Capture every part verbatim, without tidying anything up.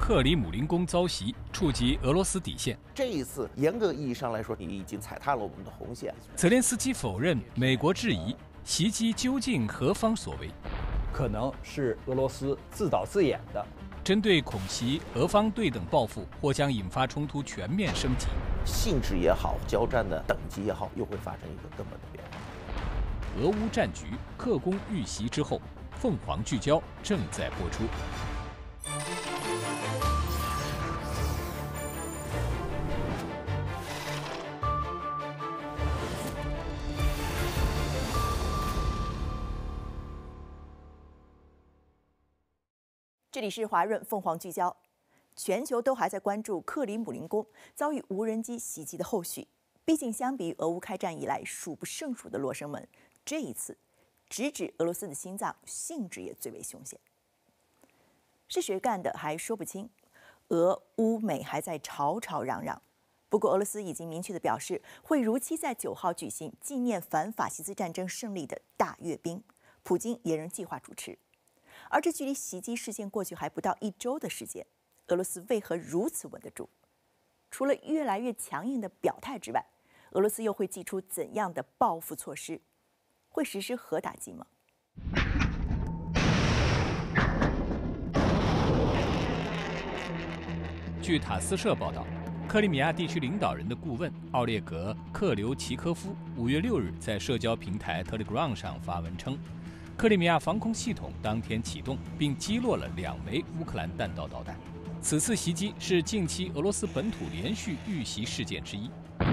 克里姆林宫遭袭，触及俄罗斯底线。 这一次，严格意义上来说，你已经踩踏了我们的红线。 泽连斯基否认，美国质疑，袭击究竟何方所为？ 可能是俄罗斯自导自演的。 针对恐袭，俄方对等报复或将引发冲突全面升级， 性质也好，交战的等级也好，又会发生一个根本的变化。 俄乌战局克宫遇袭之后，凤凰聚焦正在播出。 这里是华润凤凰聚焦，全球都还在关注克里姆林宫遭遇无人机袭击的后续。毕竟，相比于俄乌开战以来数不胜数的罗生门，这一次直指俄罗斯的心脏，性质也最为凶险。是谁干的还说不清，俄乌美还在吵吵嚷嚷。不过，俄罗斯已经明确地表示，会如期在九号举行纪念反法西斯战争胜利的大阅兵，普京也仍计划主持。而这距离袭击事件过去还不到一周的时间，俄罗斯为何如此稳得住？除了越来越强硬的表态之外，俄罗斯又会祭出怎样的报复措施？会实施核打击吗？ 据塔斯社报道，克里米亚地区领导人的顾问奥列格·克留奇科夫五月六日在社交平台 Telegram 上发文称，克里米亚防空系统当天启动，并击落了两枚乌克兰弹道导弹。此次袭击是近期俄罗斯本土连续遇袭事件之一。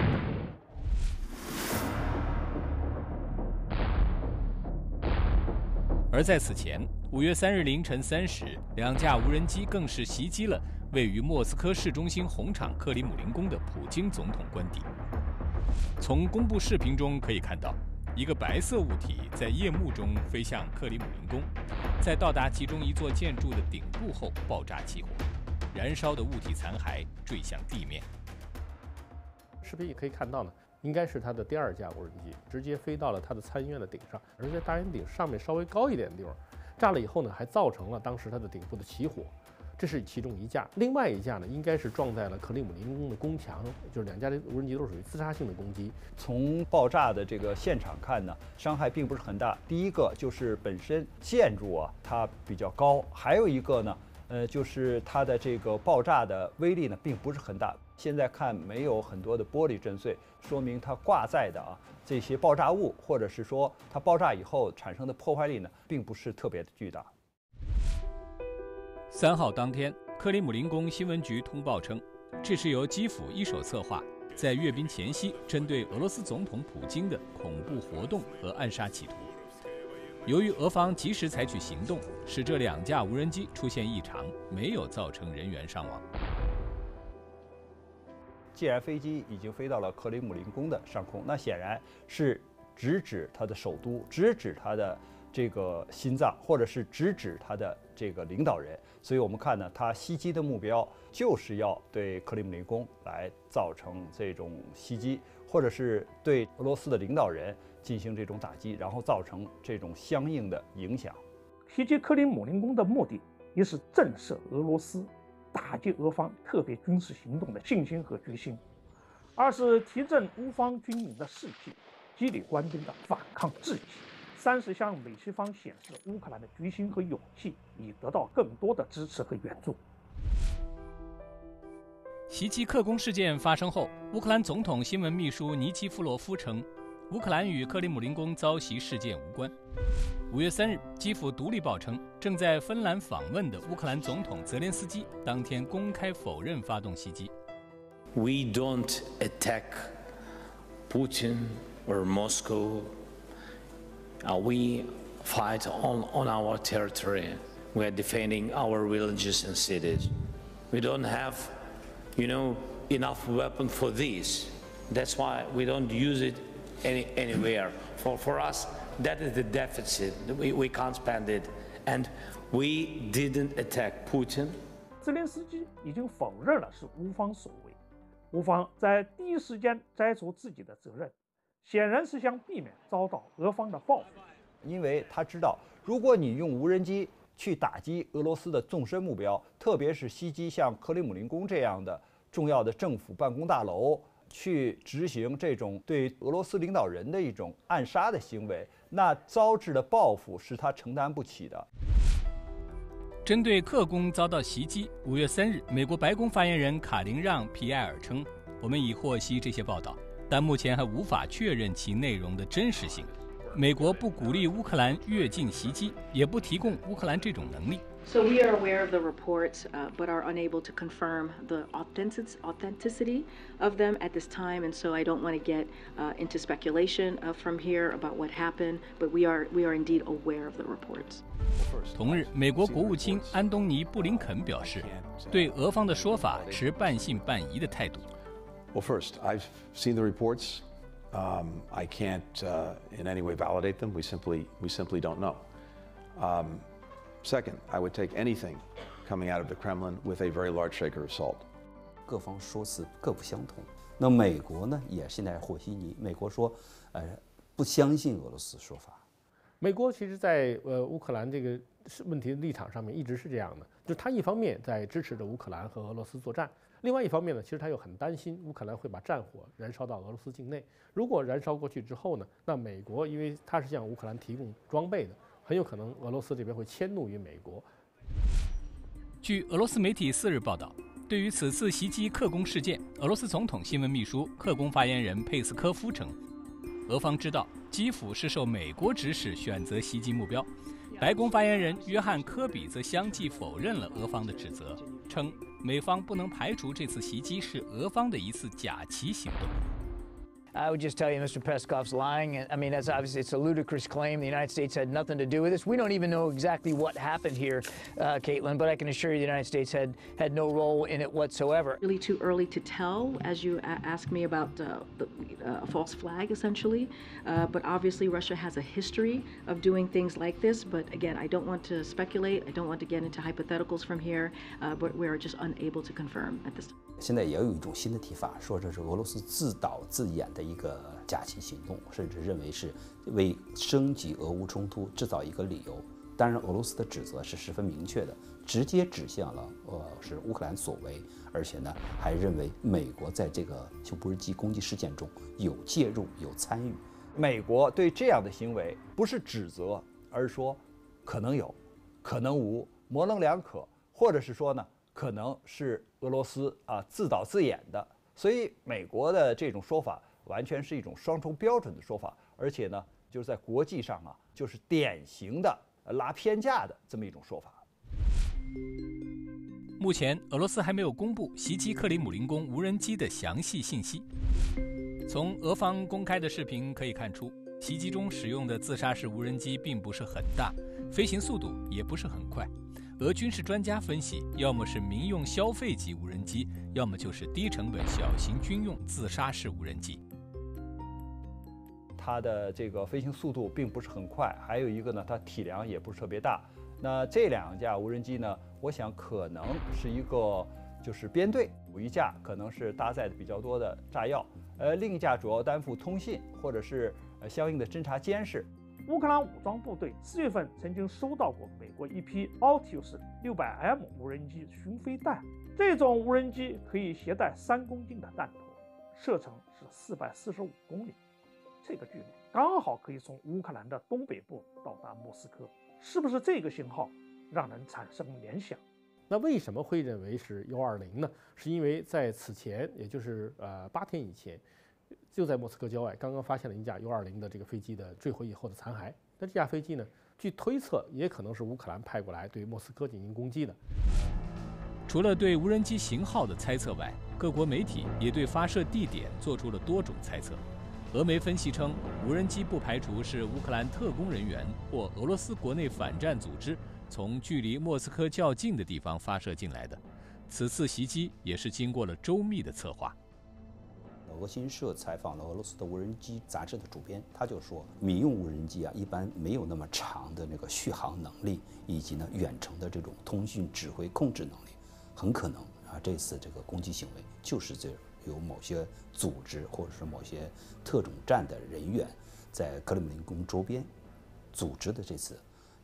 而在此前，五月三日凌晨三时，两架无人机更是袭击了位于莫斯科市中心红场克里姆林宫的普京总统官邸。从公布视频中可以看到，一个白色物体在夜幕中飞向克里姆林宫，在到达其中一座建筑的顶部后爆炸起火，燃烧的物体残骸坠向地面。 视频也可以看到呢，应该是它的第二架无人机直接飞到了它的参议院的顶上，而在大圆顶上面稍微高一点的地方，炸了以后呢，还造成了当时它的顶部的起火。这是其中一架，另外一架呢，应该是撞在了克里姆林宫的宫墙，就是两架的无人机都属于自杀性的攻击。 从爆炸的这个现场看呢，伤害并不是很大。第一个就是本身建筑啊，它比较高，还有一个呢，呃，就是它的这个爆炸的威力呢，并不是很大。现在看没有很多的玻璃震碎，说明它挂载的啊这些爆炸物，或者是说它爆炸以后产生的破坏力呢，并不是特别的巨大。 三号当天，克里姆林宫新闻局通报称，这是由基辅一手策划，在阅兵前夕针对俄罗斯总统普京的恐怖活动和暗杀企图。由于俄方及时采取行动，使这两架无人机出现异常，没有造成人员伤亡。 既然飞机已经飞到了克里姆林宫的上空，那显然是直指它的首都，直指它的这个心脏，或者是直指它的这个领导人。所以我们看呢，它袭击的目标就是要对克里姆林宫来造成这种袭击，或者是对俄罗斯的领导人进行这种打击，然后造成这种相应的影响。 袭击克里姆林宫的目的，一是震慑俄罗斯，打击俄方特别军事行动的信心和决心；二是提振乌方军民的士气，激励官兵的反抗志气；三是向美西方显示乌克兰的决心和勇气，以得到更多的支持和援助。 袭击克宫事件发生后，乌克兰总统新闻秘书尼基夫罗夫称，乌克兰与克里姆林宫遭袭事件无关。五月三日，基辅独立报称，正在芬兰访问的乌克兰总统泽连斯基当天公开否认发动袭击。 We don't attack Putin or Moscow. Uh, we fight on, on our territory. We are defending our villages and cities. We don't have, you know, enough weapon for this. That's why we don't use it any, anywhere. For, for us, that is the deficit. We, we can't spend it. And we didn't attack Putin. 泽连斯基已经否认了是乌方所为，乌方在第一时间摘除自己的责任，显然是想避免遭到俄方的报复。 因为他知道，如果你用无人机去打击俄罗斯的纵深目标，特别是袭击像克里姆林宫这样的重要的政府办公大楼，去执行这种对俄罗斯领导人的一种暗杀的行为，那遭致的报复是他承担不起的。 针对克宫遭到袭击，五月三日，美国白宫发言人卡琳让·皮埃尔称：“我们已获悉这些报道，但目前还无法确认其内容的真实性。美国不鼓励乌克兰越境袭击，也不提供乌克兰这种能力。” So we are aware of the reports, uh, but are unable to confirm the authentic- authenticity of them at this time. And so I don't want to get uh, into speculation uh, from here about what happened. But we are we are indeed aware of the reports. 同日，美国国务卿安东尼·布林肯表示，对俄方的说法持半信半疑的态度。 Well, first, I've seen the reports. Um, I can't uh, in any way validate them. We simply we simply don't know. Um, Second, I would take anything coming out of the Kremlin with a very large shaker of salt. 各方说辞各不相同。那美国呢，也现在和稀泥。美国说，呃，不相信俄罗斯说法。 美国其实在呃乌克兰这个问题的立场上面一直是这样的，就是他一方面在支持着乌克兰和俄罗斯作战，另外一方面呢，其实他又很担心乌克兰会把战火燃烧到俄罗斯境内。如果燃烧过去之后呢，那美国因为他是向乌克兰提供装备的。很有可能俄罗斯这边会迁怒于美国。 据俄罗斯媒体四日报道，对于此次袭击克宫事件，俄罗斯总统新闻秘书、克宫发言人佩斯科夫称，俄方知道基辅是受美国指使选择袭击目标。白宫发言人约翰科比则相继否认了俄方的指责，称美方不能排除这次袭击是俄方的一次假旗行动。 I would just tell you, Mister Peskov's lying. And I mean, that's obviously it's a ludicrous claim. The United States had nothing to do with this. We don't even know exactly what happened here, uh, Caitlin. But I can assure you, the United States had had no role in it whatsoever. Really too early to tell, as you a- ask me about uh, the uh, false flag, essentially. Uh, but obviously, Russia has a history of doing things like this. But again, I don't want to speculate. I don't want to get into hypotheticals from here. Uh, but we are just unable to confirm at this time. 现在也有一种新的提法，说这是俄罗斯自导自演的一个假旗行动，甚至认为是为升级俄乌冲突制造一个理由。当然，俄罗斯的指责是十分明确的，直接指向了呃是乌克兰所为，而且呢还认为美国在这个修布日机攻击事件中有介入、有参与。 美国对这样的行为不是指责，而是说可能有，可能无，模棱两可，或者是说呢，可能是俄罗斯啊自导自演的。所以美国的这种说法完全是一种双重标准的说法，而且呢，就是在国际上啊，就是典型的拉偏架的这么一种说法。 目前，俄罗斯还没有公布袭击克里姆林宫无人机的详细信息。从俄方公开的视频可以看出，袭击中使用的自杀式无人机并不是很大，飞行速度也不是很快。俄军事专家分析，要么是民用消费级无人机，要么就是低成本小型军用自杀式无人机。 它的这个飞行速度并不是很快，还有一个呢，它体量也不是特别大。那这两架无人机呢，我想可能是一个就是编队，有一架可能是搭载的比较多的炸药，呃，另一架主要担负通信或者是呃相应的侦察监视。 乌克兰武装部队四月份曾经收到过美国一批 Altius 六百 M 无人机巡飞弹，这种无人机可以携带三公斤的弹头，射程是四百四十五公里，这个距离刚好可以从乌克兰的东北部到达莫斯科。是不是这个信号让人产生联想？ 那为什么会认为是幺二零呢？是因为在此前，也就是呃八天以前，就在莫斯科郊外刚刚发现了一架幺二零的这个飞机的坠毁以后的残骸。那这架飞机呢，据推测也可能是乌克兰派过来对莫斯科进行攻击的。 除了对无人机型号的猜测外，各国媒体也对发射地点做出了多种猜测。俄媒分析称，无人机不排除是乌克兰特工人员或俄罗斯国内反战组织从距离莫斯科较近的地方发射进来的。此次袭击也是经过了周密的策划。 俄新社采访了俄罗斯的无人机杂志的主编，他就说，民用无人机啊，一般没有那么长的那个续航能力，以及呢远程的这种通讯指挥控制能力，很可能啊这次这个攻击行为就是这有某些组织或者是某些特种战的人员在克里姆林宫周边组织的这次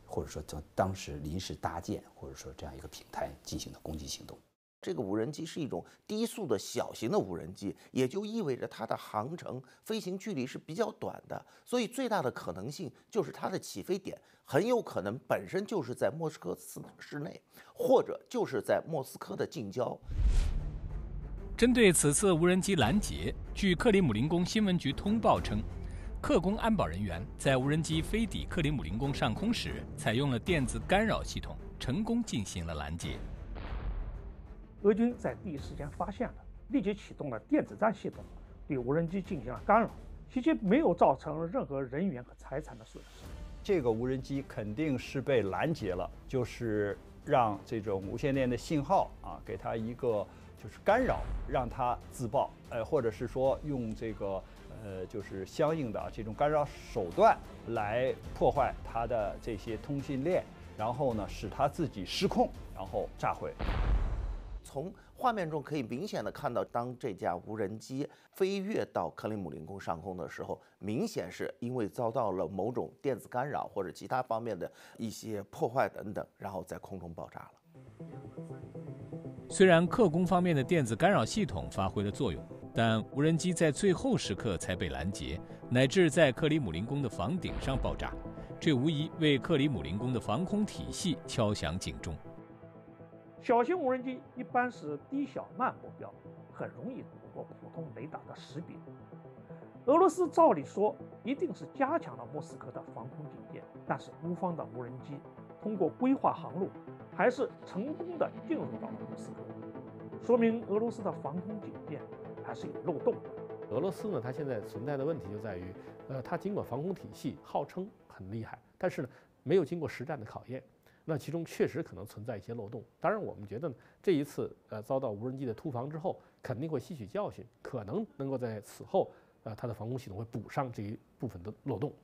或者说从当时临时搭建或者说这样一个平台进行的攻击行动。 这个无人机是一种低速的小型的无人机，也就意味着它的航程、飞行距离是比较短的，所以最大的可能性就是它的起飞点很有可能本身就是在莫斯科市市内，或者就是在莫斯科的近郊。 针对此次无人机拦截，据克里姆林宫新闻局通报称，克宫安保人员在无人机飞抵克里姆林宫上空时，采用了电子干扰系统，成功进行了拦截。 俄军在第一时间发现了，立即启动了电子战系统，对无人机进行了干扰，袭击没有造成任何人员和财产的损失。 这个无人机肯定是被拦截了，就是让这种无线电的信号啊，给它一个就是干扰，让它自爆，呃，或者是说用这个呃，就是相应的这种干扰手段来破坏它的这些通信链，然后呢，使它自己失控，然后炸毁。 从画面中可以明显的看到，当这架无人机飞越到克里姆林宫上空的时候，明显是因为遭到了某种电子干扰或者其他方面的一些破坏等等，然后在空中爆炸了。 虽然克宫方面的电子干扰系统发挥了作用，但无人机在最后时刻才被拦截，乃至在克里姆林宫的房顶上爆炸，这无疑为克里姆林宫的防空体系敲响警钟。 小型无人机一般是低小慢目标，很容易躲过普通雷达的识别。俄罗斯照理说一定是加强了莫斯科的防空警戒，但是乌方的无人机通过规划航路，还是成功的进入到了莫斯科，说明俄罗斯的防空警戒还是有漏洞的。 俄罗斯呢，它现在存在的问题就在于，呃，它尽管防空体系号称很厉害，但是呢，没有经过实战的考验。那其中确实可能存在一些漏洞。当然，我们觉得这一次呃遭到无人机的突防之后，肯定会吸取教训，可能能够在此后呃它的防空系统会补上这一部分的漏洞。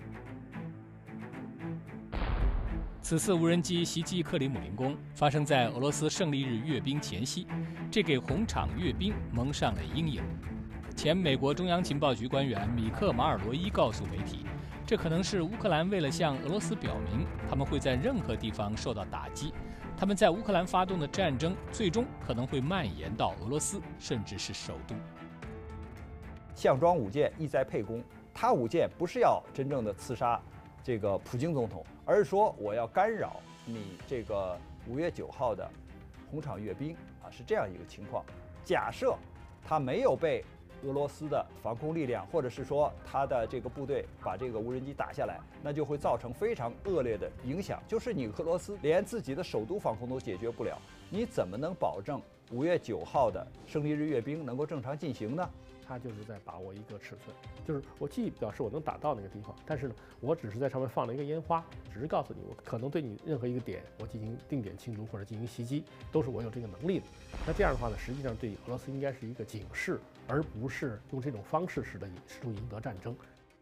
此次无人机袭击克里姆林宫发生在俄罗斯胜利日阅兵前夕，这给红场阅兵蒙上了阴影。前美国中央情报局官员米克·马尔罗伊告诉媒体，这可能是乌克兰为了向俄罗斯表明他们会在任何地方受到打击，他们在乌克兰发动的战争最终可能会蔓延到俄罗斯，甚至是首都。 项庄舞剑，意在沛公。他舞剑不是要真正的刺杀这个普京总统，而是说我要干扰你这个五月九号的红场阅兵啊，是这样一个情况。假设他没有被俄罗斯的防空力量，或者是说他的这个部队把这个无人机打下来，那就会造成非常恶劣的影响。就是你俄罗斯连自己的首都防空都解决不了，你怎么能保证五月九号的胜利日阅兵能够正常进行呢？ 它就是在把握一个尺寸，就是我既表示我能打到那个地方，但是呢，我只是在上面放了一个烟花，只是告诉你我可能对你任何一个点我进行定点庆祝或者进行袭击，都是我有这个能力的。那这样的话呢，实际上对俄罗斯应该是一个警示，而不是用这种方式使得试图赢得战争。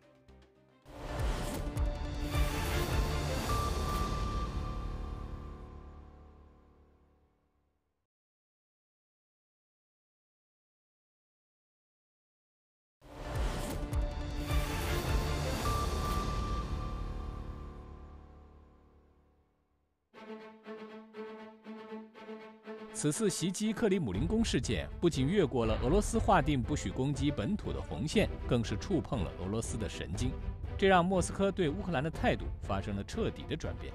此次袭击克里姆林宫事件不仅越过了俄罗斯划定不许攻击本土的红线，更是触碰了俄罗斯的神经，这让莫斯科对乌克兰的态度发生了彻底的转变。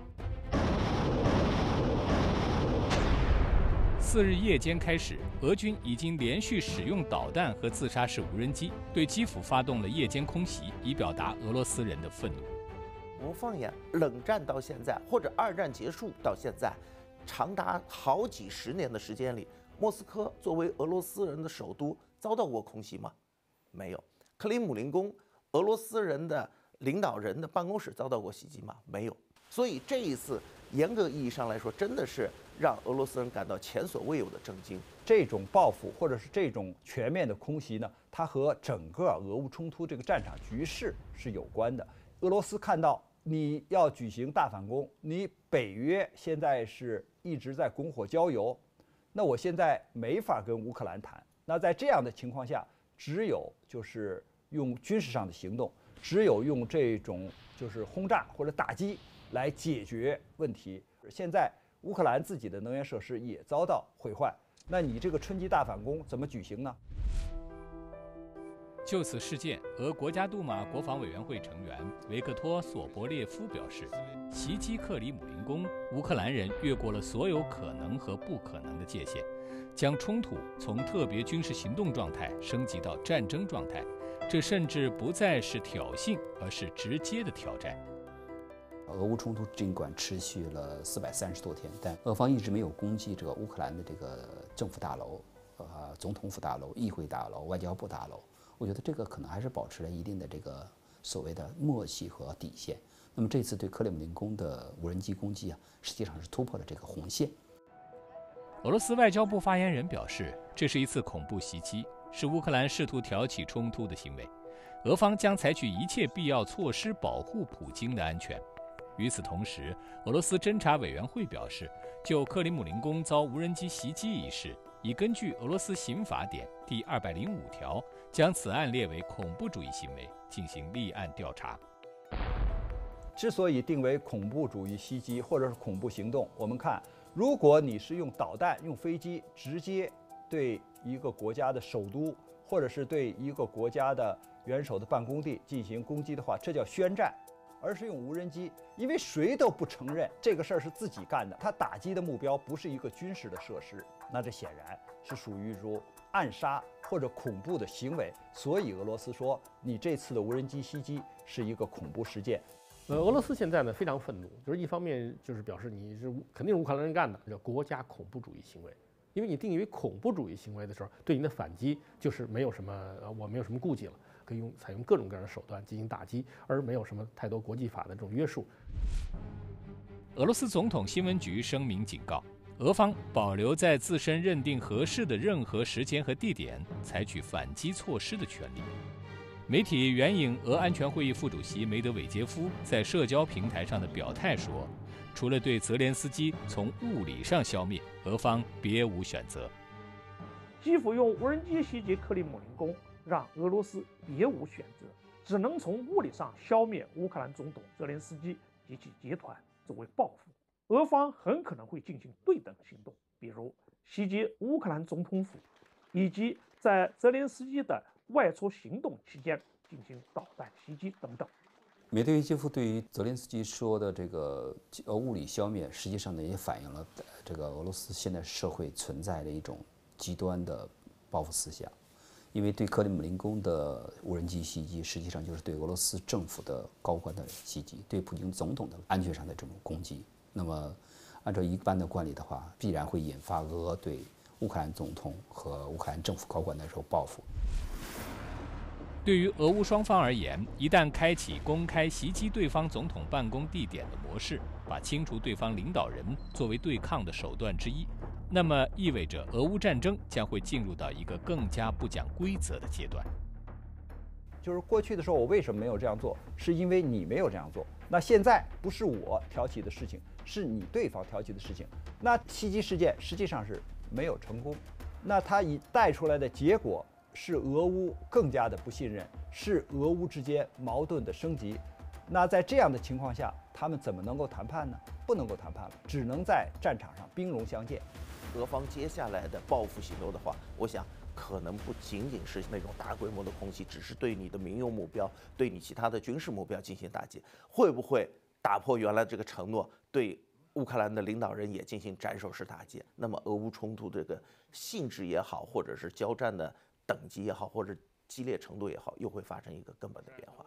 次日夜间开始，俄军已经连续使用导弹和自杀式无人机对基辅发动了夜间空袭，以表达俄罗斯人的愤怒。 我们放眼冷战到现在，或者二战结束到现在，长达好几十年的时间里，莫斯科作为俄罗斯人的首都遭到过空袭吗？没有。克里姆林宫，俄罗斯人的领导人的办公室遭到过袭击吗？没有。所以这一次严格意义上来说，真的是让俄罗斯人感到前所未有的震惊。 这种报复或者是这种全面的空袭呢，它和整个俄乌冲突这个战场局势是有关的。俄罗斯看到你要举行大反攻，你北约现在是一直在拱火浇油，那我现在没法跟乌克兰谈。那在这样的情况下，只有就是用军事上的行动，只有用这种就是轰炸或者打击来解决问题。现在乌克兰自己的能源设施也遭到毁坏，那你这个春季大反攻怎么举行呢？ 就此事件，俄国家杜马国防委员会成员维克托·索博列夫表示，袭击克里姆林宫，乌克兰人越过了所有可能和不可能的界限，将冲突从特别军事行动状态升级到战争状态，这甚至不再是挑衅，而是直接的挑战。 俄乌冲突尽管持续了四百三十多天，但俄方一直没有攻击这个乌克兰的这个政府大楼、呃总统府大楼、议会大楼、外交部大楼。我觉得这个可能还是保持了一定的这个所谓的默契和底线。那么这次对克里姆林宫的无人机攻击啊，实际上是突破了这个红线。 俄罗斯外交部发言人表示，这是一次恐怖袭击，是乌克兰试图挑起冲突的行为，俄方将采取一切必要措施保护普京的安全。与此同时，俄罗斯侦查委员会表示，就克里姆林宫遭无人机袭击一事，已根据俄罗斯刑法典第二百零五条，将此案列为恐怖主义行为，进行立案调查。 之所以定为恐怖主义袭击或者是恐怖行动，我们看，如果你是用导弹、用飞机直接对一个国家的首都，或者是对一个国家的元首的办公地进行攻击的话，这叫宣战。而是用无人机，因为谁都不承认这个事儿是自己干的，他打击的目标不是一个军事的设施，那这显然是属于如暗杀或者恐怖的行为。所以俄罗斯说，你这次的无人机袭击是一个恐怖事件。 呃，俄罗斯现在呢非常愤怒，就是一方面就是表示你是肯定是乌克兰人干的，叫国家恐怖主义行为。因为你定义为恐怖主义行为的时候，对你的反击就是没有什么呃我没有什么顾忌了。可以用采用各种各样的手段进行打击，而没有什么太多国际法的这种约束。 俄罗斯总统新闻局声明警告，俄方保留在自身认定合适的任何时间和地点采取反击措施的权利。媒体援引俄安全会议副主席梅德韦杰夫在社交平台上的表态说，除了对泽连斯基从物理上消灭，俄方别无选择。 基辅用无人机袭击克里姆林宫，让俄罗斯别无选择，只能从物理上消灭乌克兰总统泽连斯基及其集团作为报复。俄方很可能会进行对等行动，比如袭击乌克兰总统府，以及在泽连斯基的外出行动期间进行导弹袭击等等。 梅德韦杰夫对于泽连斯基说的这个呃物理消灭，实际上呢也反映了这个俄罗斯现在社会存在的一种极端的报复思想。因为对克里姆林宫的无人机袭击，实际上就是对俄罗斯政府的高官的袭击，对普京总统的安全上的这种攻击。那么，按照一般的惯例的话，必然会引发俄对乌克兰总统和乌克兰政府高官的这种报复。 对于俄乌双方而言，一旦开启公开袭击对方总统办公地点的模式，把清除对方领导人作为对抗的手段之一，那么意味着俄乌战争将会进入到一个更加不讲规则的阶段。 就是过去的时候，我为什么没有这样做？是因为你没有这样做。那现在不是我挑起的事情，是你对方挑起的事情。那袭击事件实际上是没有成功，那它以带出来的结果是俄乌更加的不信任，是俄乌之间矛盾的升级。那在这样的情况下，他们怎么能够谈判呢？不能够谈判了，只能在战场上兵戎相见。 俄方接下来的报复行动的话，我想可能不仅仅是那种大规模的空袭，只是对你的民用目标、对你其他的军事目标进行打击。会不会打破原来这个承诺，对乌克兰的领导人也进行斩首式打击？那么俄乌冲突这个性质也好，或者是交战的等级也好，或者激烈程度也好，又会发生一个根本的变化。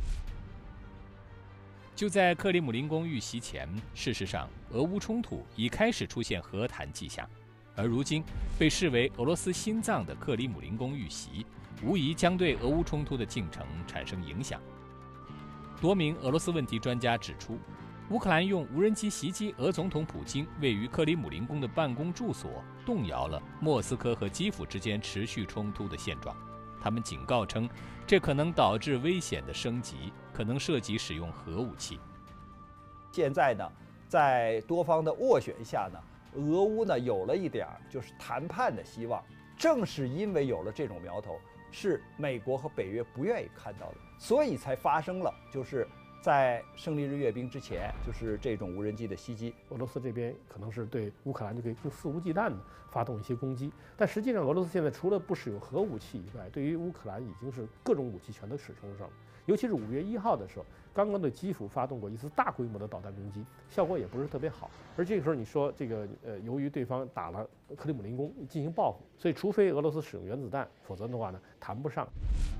就在克里姆林宫遇袭前，事实上，俄乌冲突已开始出现和谈迹象，而如今被视为俄罗斯心脏的克里姆林宫遇袭，无疑将对俄乌冲突的进程产生影响。多名俄罗斯问题专家指出，乌克兰用无人机袭击俄总统普京位于克里姆林宫的办公住所，动摇了莫斯科和基辅之间持续冲突的现状。他们警告称，这可能导致危险的升级，可能涉及使用核武器。 现在呢，在多方的斡旋下呢，俄乌呢有了一点就是谈判的希望。正是因为有了这种苗头，是美国和北约不愿意看到的，所以才发生了就是在胜利日阅兵之前，就是这种无人机的袭击， 俄罗斯这边可能是对乌克兰就可以更肆无忌惮地发动一些攻击，但实际上俄罗斯现在除了不使用核武器以外，对于乌克兰已经是各种武器全都使用上了。尤其是五月一号的时候，刚刚对基辅发动过一次大规模的导弹攻击，效果也不是特别好。而这个时候你说这个呃，由于对方打了克里姆林宫进行报复，所以除非俄罗斯使用原子弹，否则的话呢谈不上。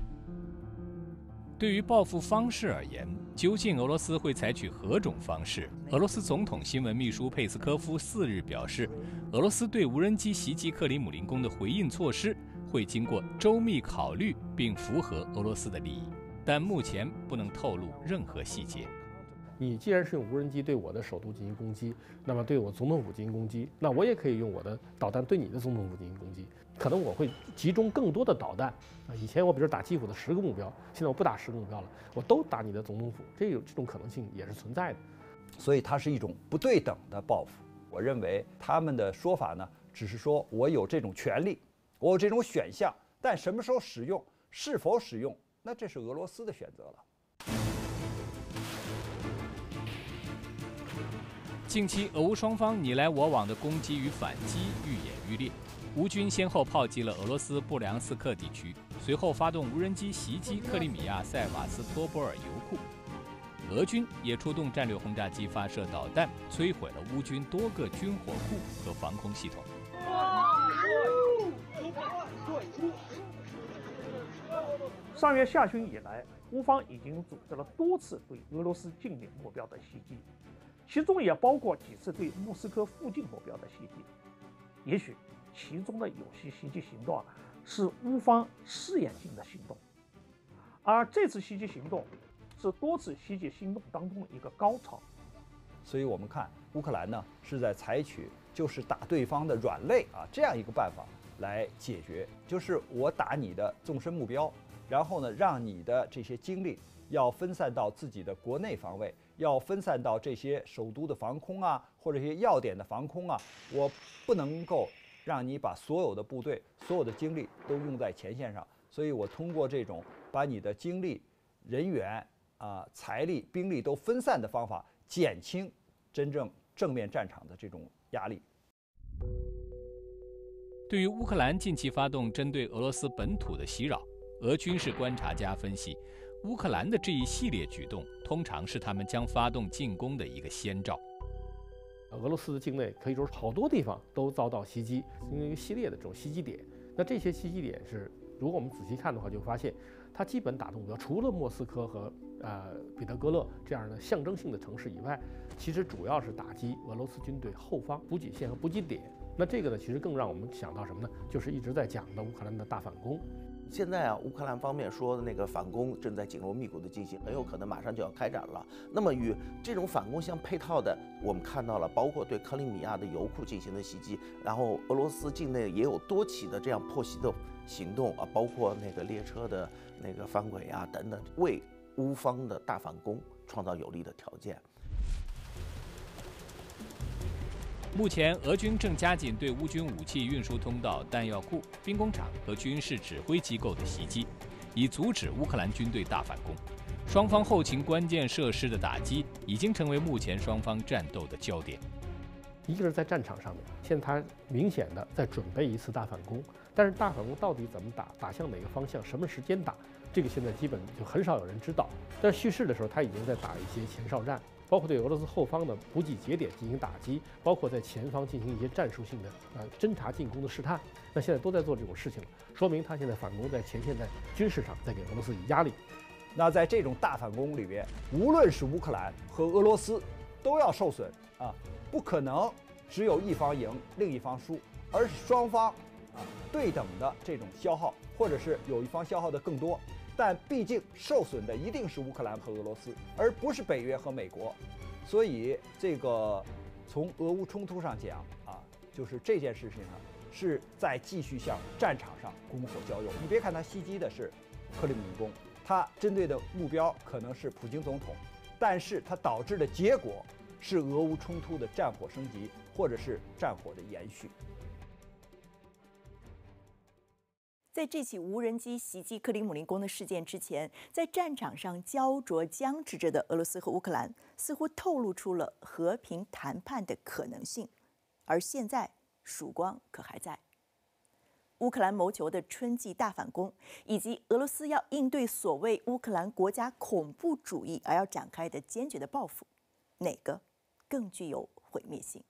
对于报复方式而言，究竟俄罗斯会采取何种方式？俄罗斯总统新闻秘书佩斯科夫四日表示，俄罗斯对无人机袭击克里姆林宫的回应措施会经过周密考虑，并符合俄罗斯的利益，但目前不能透露任何细节。 你既然是用无人机对我的首都进行攻击，那么对我总统府进行攻击，那我也可以用我的导弹对你的总统府进行攻击。可能我会集中更多的导弹啊，以前我比如打基辅的十个目标，现在我不打十个目标了，我都打你的总统府，这有这种可能性也是存在的。 所以它是一种不对等的报复。我认为他们的说法呢，只是说我有这种权利，我有这种选项，但什么时候使用，是否使用，那这是俄罗斯的选择了。 近期，俄乌双方你来我往的攻击与反击愈演愈烈。乌军先后炮击了俄罗斯布良斯克地区，随后发动无人机袭击克里米亚塞瓦斯托波尔油库。俄军也出动战略轰炸机发射导弹，摧毁了乌军多个军火库和防空系统。 上月下旬以来，乌方已经组织了多次对俄罗斯近点目标的袭击，其中也包括几次对莫斯科附近目标的袭击。也许其中的有些袭击行动啊，是乌方试验性的行动，而这次袭击行动是多次袭击行动当中的一个高潮。 所以我们看乌克兰呢是在采取就是打对方的软肋啊这样一个办法来解决，就是我打你的纵深目标，然后呢让你的这些精力要分散到自己的国内防卫，要分散到这些首都的防空啊，或者一些要点的防空啊，我不能够让你把所有的部队、所有的精力都用在前线上，所以我通过这种把你的精力、人员啊、财力、兵力都分散的方法，减轻真正正面战场的这种压力。 对于乌克兰近期发动针对俄罗斯本土的袭扰，俄军事观察家分析，乌克兰的这一系列举动通常是他们将发动进攻的一个先兆。 俄罗斯的境内可以说好多地方都遭到袭击，因为一系列的这种袭击点。那这些袭击点是，如果我们仔细看的话，就发现它基本打的目标，除了莫斯科和呃彼得格勒这样的象征性的城市以外，其实主要是打击俄罗斯军队后方补给线和补给点。那这个呢，其实更让我们想到什么呢？就是一直在讲的乌克兰的大反攻。 现在啊，乌克兰方面说的那个反攻正在紧锣密鼓的进行，很有可能马上就要开展了。那么与这种反攻相配套的，我们看到了包括对克里米亚的油库进行的袭击，然后俄罗斯境内也有多起的这样破袭的行动啊，包括那个列车的那个翻轨啊等等，为乌方的大反攻创造有利的条件。 目前，俄军正加紧对乌军武器运输通道、弹药库、兵工厂和军事指挥机构的袭击，以阻止乌克兰军队大反攻。双方后勤关键设施的打击已经成为目前双方战斗的焦点。 一个是在战场上面，现在他明显的在准备一次大反攻，但是大反攻到底怎么打，打向哪个方向，什么时间打，这个现在基本就很少有人知道。但是叙事的时候，他已经在打一些前哨战。包括对俄罗斯后方的补给节点进行打击，包括在前方进行一些战术性的呃侦察进攻的试探，那现在都在做这种事情了，说明他现在反攻在前线，在军事上在给俄罗斯以压力。 那在这种大反攻里边，无论是乌克兰和俄罗斯都要受损啊，不可能只有一方赢，另一方输，而是双方啊对等的这种消耗，或者是有一方消耗的更多。但毕竟受损的一定是乌克兰和俄罗斯，而不是北约和美国，所以这个从俄乌冲突上讲啊，就是这件事情上是在继续向战场上拱火浇油。你别看它袭击的是克里姆林宫，它针对的目标可能是普京总统，但是它导致的结果是俄乌冲突的战火升级，或者是战火的延续。 在这起无人机袭击克里姆林宫的事件之前，在战场上焦灼僵持着的俄罗斯和乌克兰，似乎透露出了和平谈判的可能性。而现在，曙光可还在。乌克兰谋求的春季大反攻，以及俄罗斯要应对所谓乌克兰国家恐怖主义而要展开的坚决的报复，哪个更具有毁灭性？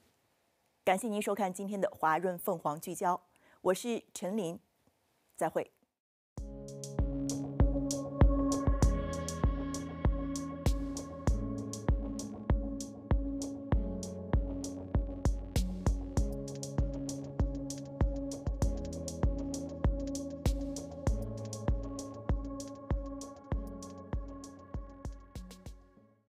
感谢您收看今天的华润凤凰聚焦。我是陈琳，再会。